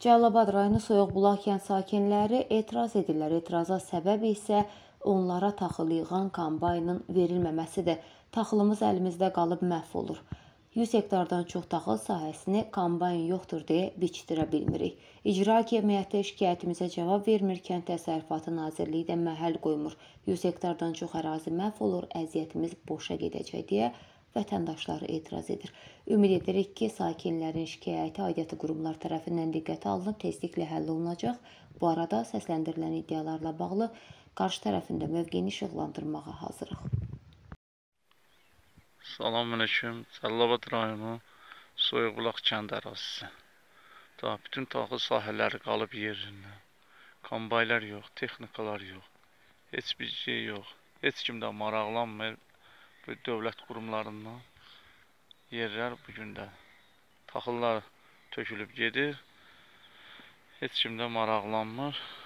Cəlilabad rayonu Soyuqbulaq kənd sakinləri etiraz edirlər. Etiraza səbəb isə onlara taxıl yığan kombaynın verilməməsidir. Taxılımız əlimizdə qalıb məhv olur. 100 hektardan çox taxıl sahəsini kombayn yoxdur deyə biçdirə bilmirik. İcra Hakimiyyəti şikayətimizə cavab vermir, Kənd Təsərrüfatı Nazirliyi də məhəl qoymur. 100 hektardan çox ərazi məhv olur, əziyyətimiz boşa gedəcək deyə vətəndaşları etiraz edir. Ümid edirik ki, sakinlərin şikayəti aidiyyatı qurumlar tərəfindən diqqətə alınıb, tezliklə həll olunacaq. Bu arada səsləndirilən iddialarla bağlı qarşı tərəfində mövqeyini işıqlandırmağa hazırıq. Salamünaleyküm. Cəlilabad rayonu Soyuqbulaq kənd ərazisi. Bütün taxıl sahələri qalıb yerindən. Kombaylar yox, texnikalar yox. Heç bir şey yox. Heç kim də maraqlanmır. Bu dövlət qurumlarından yerlər bugün də taxıllar tökülüb gedir. Heç kim də maraqlanmır.